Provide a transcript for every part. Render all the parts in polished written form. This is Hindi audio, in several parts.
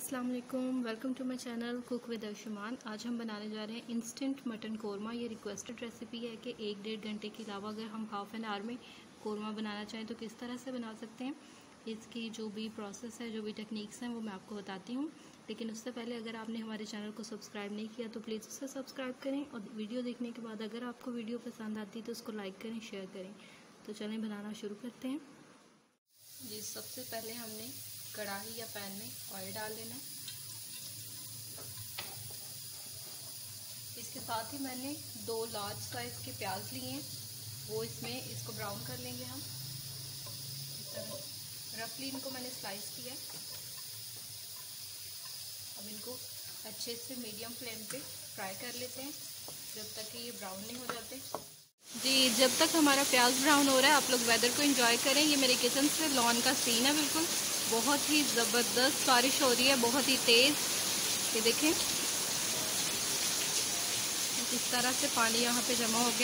अस्सलाम वालेकुम, welcome to my channel cook with Arshman. आज हम बनाने जा रहे हैं इंस्टेंट मटन कोरमा। ये रिक्वेस्टेड रेसिपी है कि 1-1.5 घंटे के अलावा अगर हम हाफ़ एन आवर में कोरमा बनाना चाहें तो किस तरह से बना सकते हैं। इसकी जो भी प्रोसेस है, जो भी टेक्निक्स हैं, वो मैं आपको बताती हूँ। लेकिन उससे पहले अगर आपने हमारे चैनल को सब्सक्राइब नहीं किया तो प्लीज़ उसे सब्सक्राइब करें, और वीडियो देखने के बाद अगर आपको वीडियो पसंद आती है तो उसको लाइक करें, शेयर करें। तो चलें बनाना शुरू करते हैं। जी, सबसे पहले हमने कढ़ाई या पैन में ऑयल डाल लेना है। इसके साथ ही मैंने 2 लार्ज साइज़ के प्याज लिए हैं, वो इसको ब्राउन कर लेंगे हम। इस तरह रफली इनको मैंने स्लाइस किया है। अब इनको अच्छे से मीडियम फ्लेम पे फ्राई कर लेते हैं जब तक कि ये ब्राउन नहीं हो जाते। जी, जब तक हमारा प्याज ब्राउन हो रहा है आप लोग वेदर को एंजॉय करें। ये मेरे किचन से लॉन का सीन है, बिल्कुल बहुत ही ज़बरदस्त बारिश हो रही है, बहुत ही तेज़। ये देखें इस तरह से पानी यहाँ पे जमा हो गया।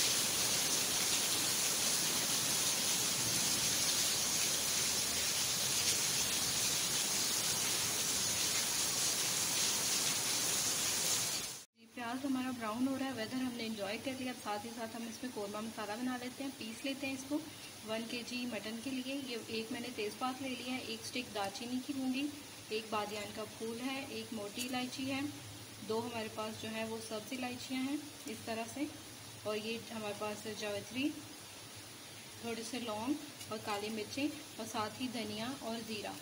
प्याज हमारा ब्राउन हो रहा है, वेदर हमने एंजॉय कर लिया। अब साथ ही साथ हम इसमें कोरमा मसाला बना लेते हैं, पीस लेते हैं इसको। 1 kg मटन के लिए ये एक मैंने तेज़पात ले लिया है, 1 स्टिक दालचीनी की लूँगी, 1 बादियान का फूल है, 1 मोटी इलायची है, 2 हमारे पास जो है वो सब्ज़ इलायचियाँ हैं इस तरह से, और ये हमारे पास जावित्री, थोड़े से लौंग और काली मिर्चें, और साथ ही धनिया और ज़ीरा।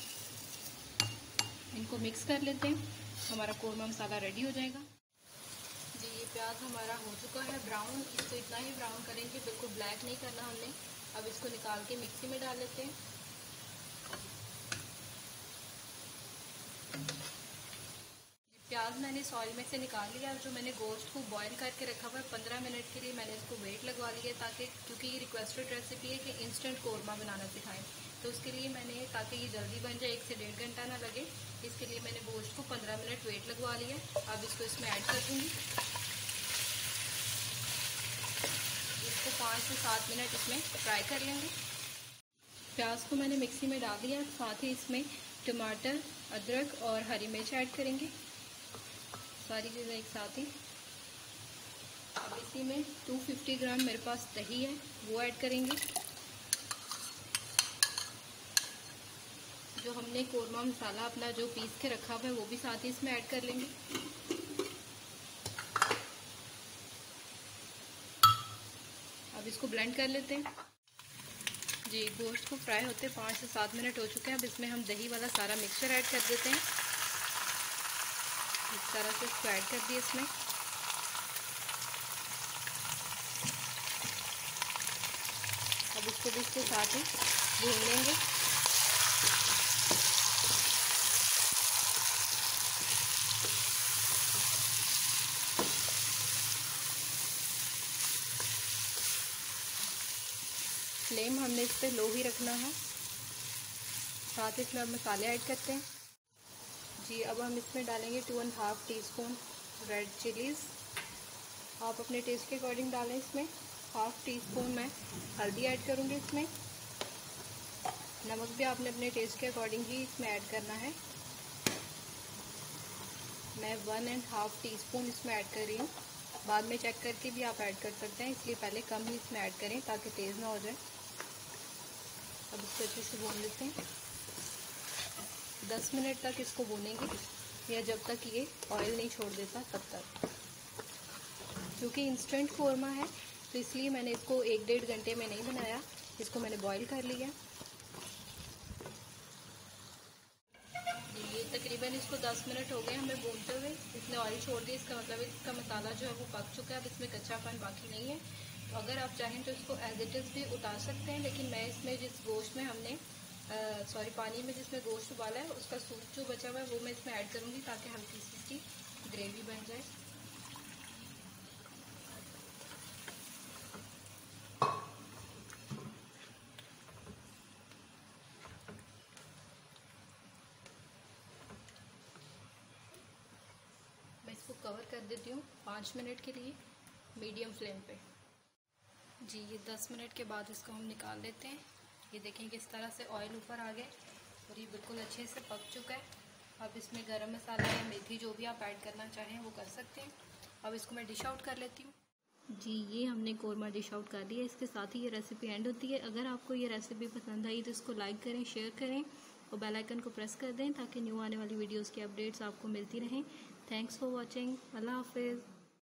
इनको मिक्स कर लेते हैं, हमारा कोरमा मसाला रेडी हो जाएगा। जी, ये प्याज हमारा हो चुका है ब्राउन। इसको इतना ही ब्राउन करेंगे, बिल्कुल ब्लैक नहीं करना हमने। अब इसको निकाल के मिक्सी में डाल लेते हैं। प्याज मैंने इस ऑयल में से निकाल लिया। जो मैंने गोश्त को बॉईल करके रखा हुआ है 15 मिनट के लिए, मैंने इसको वेट लगवा लिया ताकि, क्योंकि ये रिक्वेस्टेड रेसिपी है कि इंस्टेंट कोरमा बनाना सिखाएं, तो उसके लिए मैंने, ताकि ये जल्दी बन जाए, 1 से 1.5 घंटा ना लगे, इसके लिए मैंने गोश्त को 15 मिनट वेट लगवा लिया। अब इसको इसमें ऐड कर दूँगी। इसको 5 से 7 मिनट इसमें फ्राई कर लेंगे। प्याज को मैंने मिक्सी में डाल दिया, साथ ही इसमें टमाटर, अदरक और हरी मिर्च ऐड करेंगे, सारी चीज़ें एक साथ ही। अब इसी में 250 ग्राम मेरे पास दही है, वो ऐड करेंगे। जो हमने कोरमा मसाला अपना जो पीस के रखा हुआ है वो भी साथ ही इसमें ऐड कर लेंगे। अब इसको ब्लेंड कर लेते हैं। जी, गोश्त को फ्राई होते 5 से 7 मिनट हो चुके हैं। अब इसमें हम दही वाला सारा मिक्सचर ऐड कर देते हैं। इस तरह से इसको ऐड कर दिए इसमें। अब इसको भी इसके साथ ही भून लेंगे। फ्लेम हमने इस पर लो ही रखना है। साथ ही इसमें अब मसाले ऐड करते हैं। जी, अब हम इसमें डालेंगे 2.5 टीस्पून रेड चिलीज़। आप अपने टेस्ट के अकॉर्डिंग डालें। इसमें 1/2 टीस्पून मैं हल्दी ऐड करूँगी। इसमें नमक भी आपने अपने टेस्ट के अकॉर्डिंग ही इसमें ऐड करना है। मैं 1.5 टीस्पून इसमें ऐड कर रही हूँ, बाद में चेक करके भी आप ऐड कर सकते हैं, इसलिए पहले कम ही इसमें ऐड करें ताकि तेज़ ना हो जाए। अब इसको अच्छे से भून लेते हैं। 10 मिनट तक इसको भूनेंगे, या जब तक ये ऑयल नहीं छोड़ देता तब तक। क्योंकि इंस्टेंट कोरमा है तो इसलिए मैंने इसको 1-1.5 घंटे में नहीं बनाया, इसको मैंने बॉईल कर लिया। ये तकरीबन इसको 10 मिनट हो गए हमें भूनते हुए। इसने ऑयल छोड़ दिया, इसका मतलब इसका मसाला जो है वो पक चुका है। अब इसमें कच्चापन बाकी नहीं है। तो अगर आप चाहें तो इसको एज इट इज़ भी उतार सकते हैं, लेकिन मैं इसमें जिस गोश्त में हमने पानी में जिसमें गोश्त उबाला है उसका सूप जो बचा हुआ है वो मैं इसमें ऐड करूँगी ताकि हल्की सी इसकी ग्रेवी बन जाए। मैं इसको कवर कर देती हूँ 5 मिनट के लिए मीडियम फ्लेम पे। जी, ये 10 मिनट के बाद इसको हम निकाल लेते हैं। ये देखें किस तरह से ऑयल ऊपर आ गया और ये बिल्कुल अच्छे से पक चुका है। अब इसमें गरम मसाला या मेथी जो भी आप ऐड करना चाहें वो कर सकते हैं। अब इसको मैं डिश आउट कर लेती हूँ। जी, ये हमने कोरमा डिश आउट कर दिया। इसके साथ ही ये रेसिपी एंड होती है। अगर आपको ये रेसिपी पसंद आई तो इसको लाइक करें, शेयर करें और बेल आइकन को प्रेस कर दें ताकि न्यू आने वाली वीडियोस की अपडेट्स आपको मिलती रहें। Thanks for watching. अल्लाह हाफिज़।